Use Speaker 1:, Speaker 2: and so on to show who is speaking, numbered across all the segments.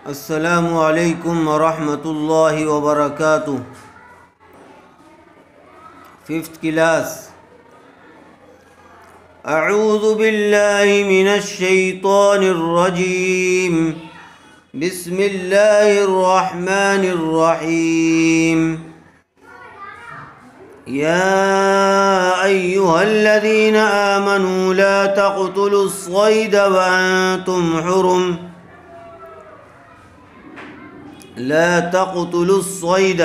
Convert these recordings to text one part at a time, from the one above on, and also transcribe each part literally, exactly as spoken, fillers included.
Speaker 1: अस्सलामु अलैकुम वरहमतुल्लाहि वबरकातुह। Fifth class. अऊज़ु बिल्लाहि मिनश शैतानिर रजीम। बिस्मिल्लाहिर रहमानिर रहीम। या अय्युहल्लज़ीना आमनू ला तक़्तुलुस स्वैद व अंतुम हुरुम ला तक़्तुलुस स्वैद।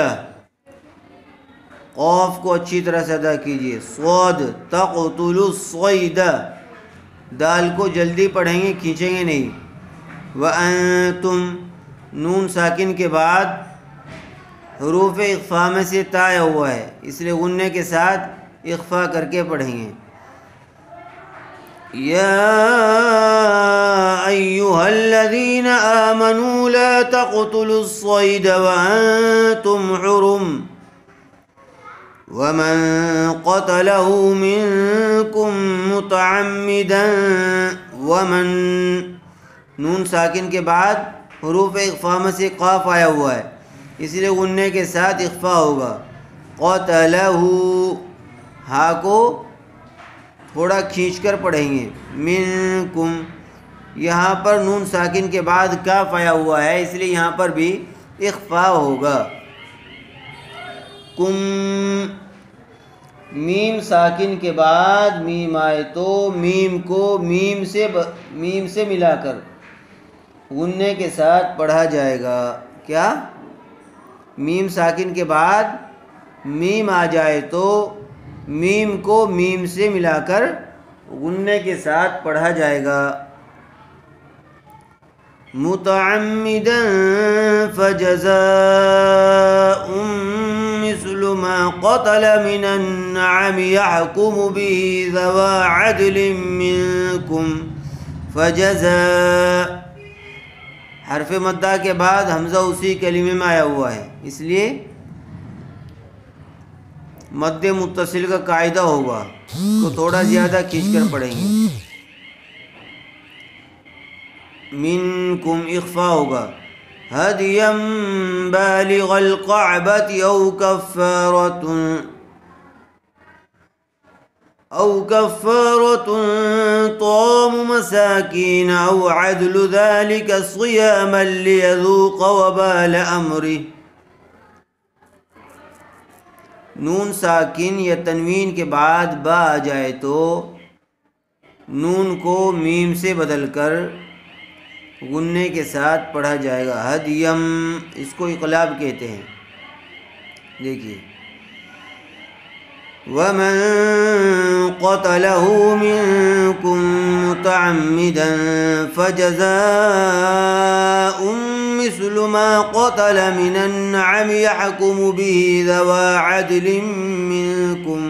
Speaker 1: क़ाफ़ को अच्छी तरह से अदा कीजिए। स्वद तक़्तुलुस स्वैद, दाल को जल्दी पढ़ेंगे, खींचेंगे नहीं। व अंतुम, नून साकिन के बाद हुरूफ इख्फ़ा में से ता आया हुआ है, इसलिए गुन्ने के साथ इख्फ़ा करके पढ़ेंगे। या अय्युहल्लज़ीना आमनू ला तक़्तुलुस स्वैद व अंतुम हुरुम वमन क़तलहु मिनकुम मुतअम्मिदन। वमन, नून साकिन के बाद हुरूफ इख्फ़ा में से क़ाफ़ आया हुआ है, इसलिए गुन्ने के साथ इख्फ़ा होगा। क़तलहु, हा को थोड़ा खींचकर पढ़ेंगे। मिनकुम, यहाँ पर नून साकिन के बाद काफ आया हुआ है, इसलिए यहाँ पर भी इख्फ़ा होगा। कुम, मीम साकिन के बाद मीम आए तो मीम को मीम से मीम से मिलाकर गुन्ने के साथ पढ़ा जाएगा। क्या? मीम साकिन के बाद मीम आ जाए तो मीम को मीम से मिलाकर गुन्ने के साथ पढ़ा जाएगा। मुतअम्मिदन फजज़ाउम मिस्लु मा क़तल मिनन नअम यहकुमु बिही ज़वा अदलिन मिनकुम। फजज़ा, हर्फ़ मद्दा के बाद हमज़ा उसी कलिमे में आया हुआ है, इसलिए मद्दे मुत्तसिल का कायदा होगा, तो थोड़ा ज़्यादा खींचकर पढ़ेंगे। मिनकुम इख्फ़ा होगा। हदियम बालिग़ल कअबति औ कफ़ारतुन औ कफ़ारतुन तआमु मसाकीन औ अदलु ज़ालिका सियामन लियज़ूक़ वबाल अम्रिह। नून साकिन या तनवीन के बाद बा आ जाए तो नून को मीम से बदलकर गुन्ने के साथ पढ़ा जाएगा। हदियम, इसको इक़लाब कहते हैं। देखिए, वमन क़तलहु मिनकुम मुतअम्मिदन फजज़ाउम मिस्लु मा क़तल मिनन नअम यहकुमु बिही ज़वा अदलिन मिनकुम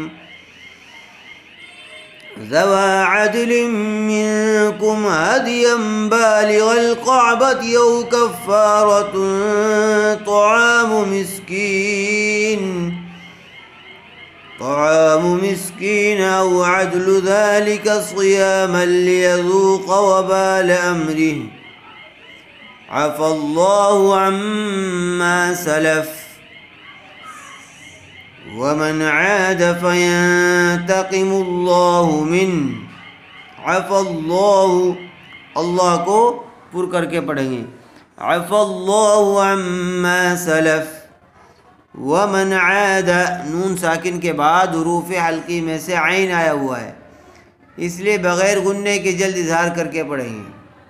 Speaker 1: ज़वा अदलिन मिनकुम हदियन बालिग़ल कअबति औ कफ़ारतुन तआमु मिस्कीन तआमु मिस्कीन औ अदलु ज़ालिका सियामन लियज़ूक़ वबाल अम्रिह। अफ़ल्लाहु अम्मा सलफ़ वमन आद फ़यंतक़िमुल्लाहु मिन्हु। अफ़ल्लाहु, अल्लाह को पुर करके पढ़ेंगे। अफ़ल्लाहु अम्मा सलफ़। वमन आद, नून साकिन के बाद हुरूफ़ हल्की में से आइन आया हुआ है, इसलिए बग़ैर गुन्ने के जल्द इज़हार करके पढ़ेंगे।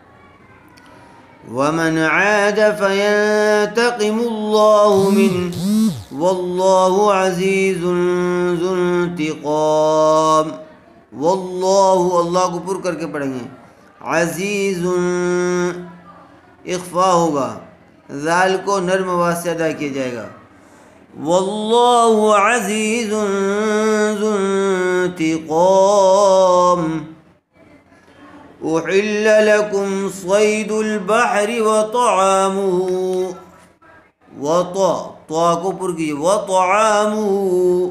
Speaker 1: वमन आद फ़यंतक़िमुल्लाहु मिन्हु वल्लाहु अज़ीज़ुन ज़ुन्तिक़ाम। वल्लाहु, अल्लाह को पुर करके पढ़ेंगे। अज़ीज़ुन, इख्फ़ा होगा, ज़ाल को नर्म आवाज़ से अदा किया जाएगा। वल्लाहु अज़ीज़ुन ज़ुन्तिक़ाम। उहिल्ल लकुम स्वैदुल बहरि व तआमुहु, व ता ता को पुर कीजिए। व तआमुहु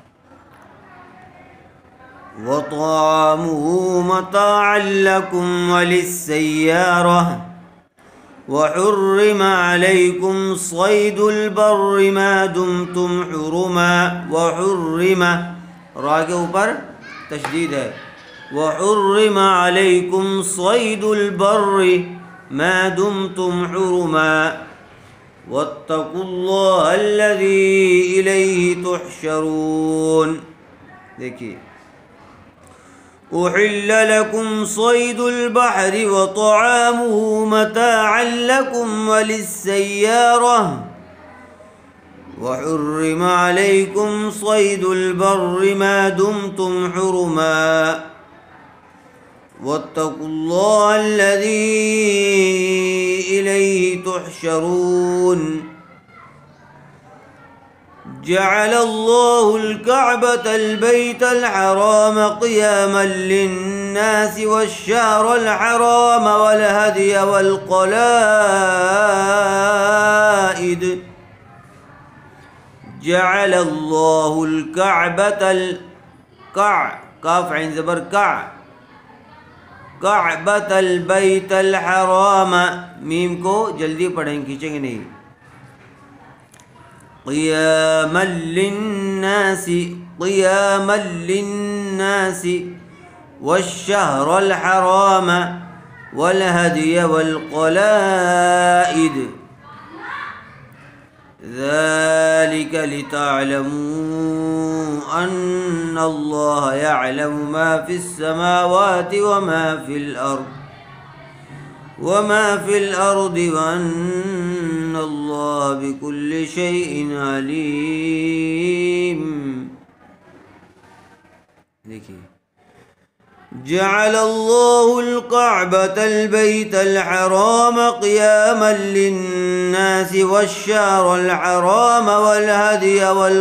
Speaker 1: व तआमुहु मताअन लकुम वलिस्सय्यारह वहुर्रिम अलैकुम सैदुल बर्रि मा दुमतुम हुरुमा। वहुर्रिम, रा के ऊपर तशदीद है। वहुर्रिम अलैकुम सैदुल बर्रि मा दुमतुम हुरुमा वत्तकुल्लाह अल्लज़ी इलैहि तुहशरून। देखिए, उहिल्ल लकुम सैदुल बहरि व तआमुहु मताअन लकुम वलिस्सय्यारह वहुर्रिम अलैकुम सैदुल बर्रि मा दुमतुम हुरुमा वत्तकुल्लाह अल्लज़ी इलैहि तुहशरून। जअलल्लाहुल कअबतल बैतल हराम क़ियामन लिन्नासि वश्शहरल हराम वल हदिय वल क़लाइद। जअलल्लाहुल कअबतल क़अ, काफ ऐन ज़बर क़अ, कअबतल बैतल हराम, मीम को जल्दी पढ़ेंगे, खींचेंगे नहीं। क़ियामन लिन्नासि, क़ियामन लिन्नासि वश्शहरल हराम वल हदिय वल क़लाइद ज़ालिक लितअलमू अन्नल्लाह यअलमु मा फिस्समावाति व मा फिल अर्द व मा फिल अर्दि व अन्नल्लाह बिकुल्लि शैइन अलीम। देखिए, जअलल्लाहुल कअबतल बैतल हराम क़ियामन लिन्नासि वश्शहरल हराम वल हदिय वल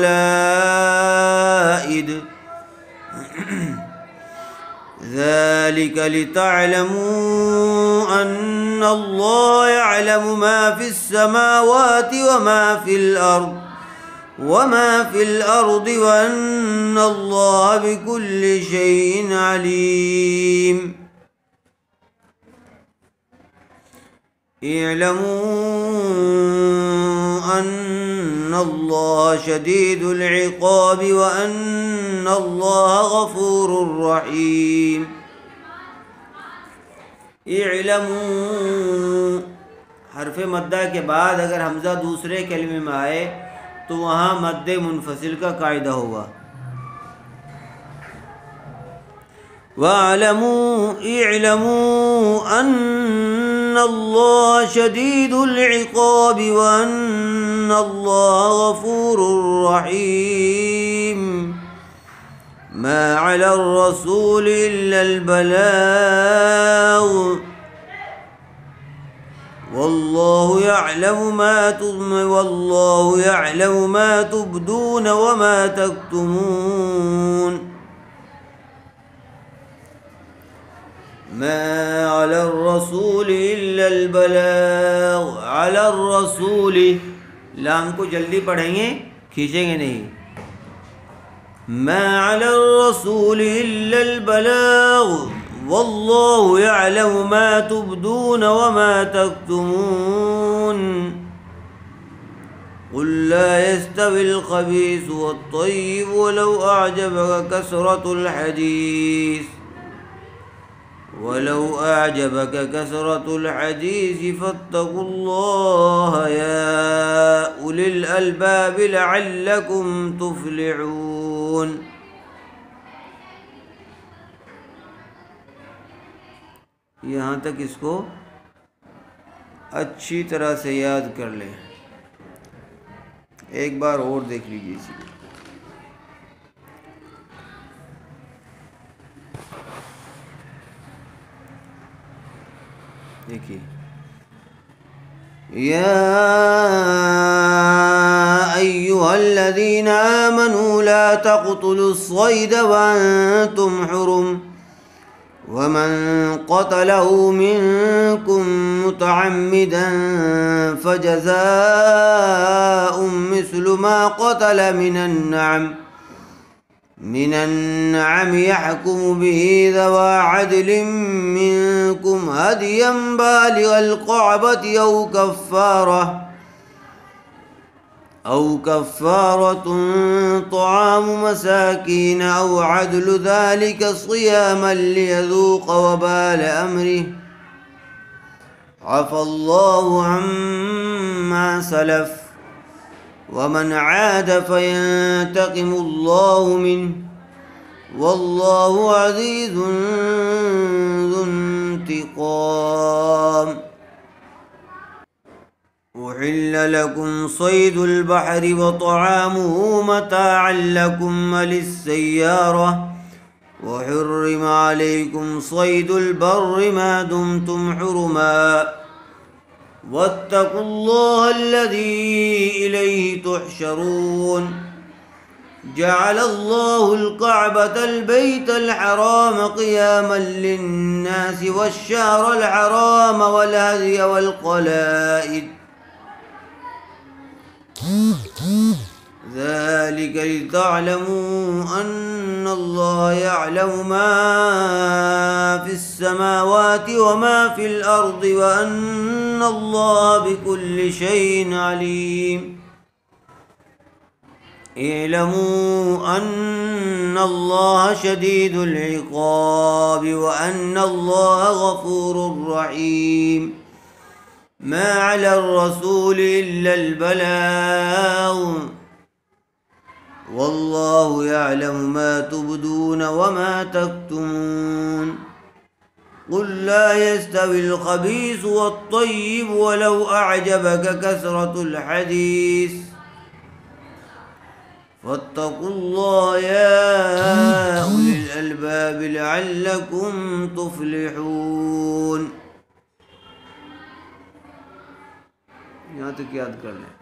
Speaker 1: क़लाइद ज़ालिक लितअलमू अन्नल्लाह यअलमु मा फिस्समावाति व मा फिल अर्द व मा फिल अर्दि व अन्नल्लाह बिकुल्लि शैइन अलीम। इअलमू अन्नल्लाह शदीदुल इक़ाब व अन्नल्लाह गफूरुर रहीम। इअलमू, हरफ मद्दा के बाद अगर हमज़ा दूसरे कलमे में आए तो वहाँ मद्दे मुनफसिल का कायदा होगा। वअलमू इअलमू अन्नल्लाह शदीदुल इक़ाब व अन्नल्लाह गफूरुर रहीम। मा अलर रसूल इल्लल बलाग वल्लाहु यअलमु मा तुम वल्लाहु यअलमु मा तुबदून व मा तक्तुमून। मा अलर रसूल इल्लल बलाग, अलर रसूल, लाम को जल्दी पढ़ेंगे, खींचेंगे नहीं। मा अलर रसूल इल्लल बलाग वल्लाहु यअलमु मा तुबदून व मा तक्तुमून। क़ुल ला यस्तविल ख़बीस वत्तय्यिब वलौ अअजबक कसरतुल हदीस वलौ अअजबक कसरतुल हदीस फत्तक़ुल्लाह या उलिल अलबाब लअल्लकुम तुफ़्लिहून। यहाँ तक इसको अच्छी तरह से याद कर लें। एक बार और देख लीजिए इसी। देखिए, या अय्युहल्लज़ीना आमनू ला तक़्तुलुस्सैद वअंतुम हुरुम वमन क़तलहु मिनकुम मुतअम्मिदन फजज़ाउम मिस्लु मा क़तल मिनन नअम من النعم يحكم به ذوى عدل منكم هديا بالغ القعبة أو كفارة أو كفارة طعام مساكين أو عدل ذلك صياما ليذوق وبال أمره عفى الله عما سلف ومن عاد فينتقم الله منه والله عزيز ذو انتقام. أحل لكم صيد البحر وطعامه متاعا لكم وللسيارة وحرم عليكم صيد البر ما دمتم حرما واتقوا الله الذي إليه تحشرون. جعل الله الكعبة البيت الحرام قياما للناس والشهر الحرام والهدي والقلائد ذلك لتعلموا أن الله يعلم ما في السماوات وما في الأرض وأن الله بكل شيء عليم. اعلموا أن الله شديد العقاب وأن الله غفور رحيم. ما على الرسول إلا البلاغ والله يعلم ما تبدون وما تكتمون. قل لا يستوي الخبيث والطيب ولو أعجبك كثرة الحديث فاتقوا الله يا أولي الألباب لعلكم تفلحون. यहाँ तक याद कर लें.